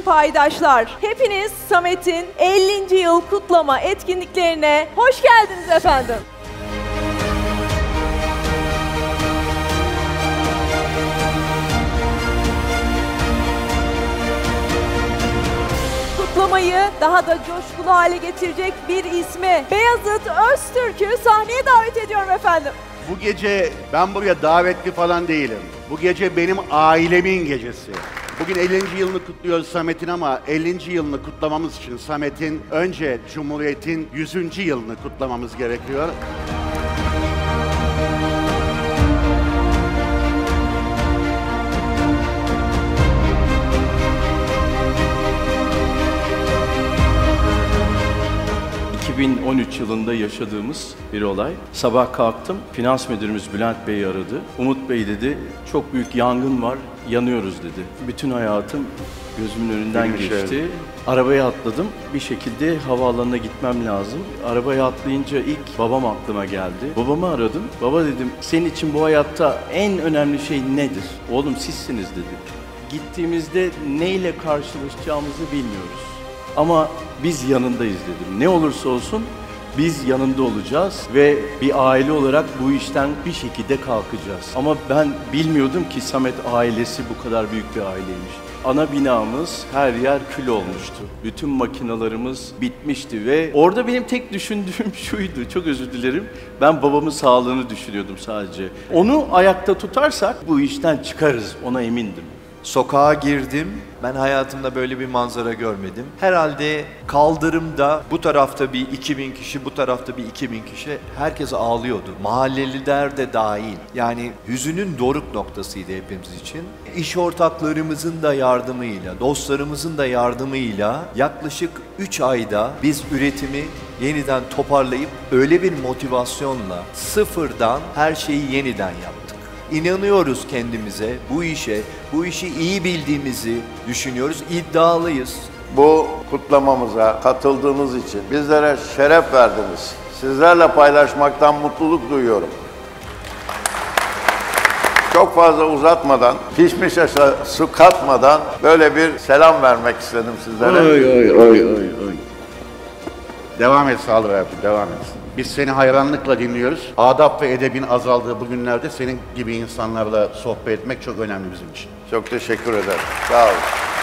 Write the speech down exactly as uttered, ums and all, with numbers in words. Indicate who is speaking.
Speaker 1: paydaşlar, hepiniz Samet'in ellinci yıl kutlama etkinliklerine hoş geldiniz efendim. Kutlamayı daha da coşkulu hale getirecek bir ismi, Beyazıt Öztürk'ü sahneye davet ediyorum efendim.
Speaker 2: Bu gece ben buraya davetli falan değilim. Bu gece benim ailemin gecesi. Bugün ellinci yılını kutluyoruz Samet'in ama ellinci yılını kutlamamız için Samet'in önce Cumhuriyet'in yüzüncü yılını kutlamamız gerekiyor.
Speaker 3: iki bin on üç yılında yaşadığımız bir olay. Sabah kalktım, finans müdürümüz Bülent Bey aradı. Umut Bey dedi, çok büyük yangın var, yanıyoruz dedi. Bütün hayatım gözümün önünden
Speaker 2: Benim
Speaker 3: geçti.
Speaker 2: şey.
Speaker 3: Arabaya atladım, bir şekilde havaalanına gitmem lazım. Arabaya atlayınca ilk babam aklıma geldi. Babamı aradım, baba dedim, senin için bu hayatta en önemli şey nedir? Oğlum sizsiniz dedi. Gittiğimizde neyle karşılaşacağımızı bilmiyoruz. Ama biz yanındayız dedim. Ne olursa olsun biz yanında olacağız ve bir aile olarak bu işten bir şekilde kalkacağız. Ama ben bilmiyordum ki Samet ailesi bu kadar büyük bir aileymiş. Ana binamız her yer kül olmuştu. Bütün makinalarımız bitmişti ve orada benim tek düşündüğüm şuydu, çok özür dilerim. Ben babamın sağlığını düşünüyordum sadece. Onu ayakta tutarsak bu işten çıkarız, ona emindim.
Speaker 4: Sokağa girdim. Ben hayatımda böyle bir manzara görmedim. Herhalde kaldırımda bu tarafta bir iki bin kişi, bu tarafta bir iki bin kişi. Herkes ağlıyordu. Mahalleliler de dahil. Yani hüzünün doruk noktasıydı hepimiz için. İş ortaklarımızın da yardımıyla, dostlarımızın da yardımıyla yaklaşık üç ayda biz üretimi yeniden toparlayıp öyle bir motivasyonla sıfırdan her şeyi yeniden yaptık. İnanıyoruz kendimize, bu işe, bu işi iyi bildiğimizi düşünüyoruz, iddialıyız.
Speaker 5: Bu kutlamamıza katıldığınız için bizlere şeref verdiniz. Sizlerle paylaşmaktan mutluluk duyuyorum. Çok fazla uzatmadan, pişmiş aşağı su katmadan böyle bir selam vermek istedim sizlere.
Speaker 2: Oy oy oy oy oy. Devam et Sağlık abi, devam et. Biz seni hayranlıkla dinliyoruz. Adap ve edebin azaldığı bu günlerde senin gibi insanlarla sohbet etmek çok önemli bizim için.
Speaker 5: Çok teşekkür ederim. Sağ olun.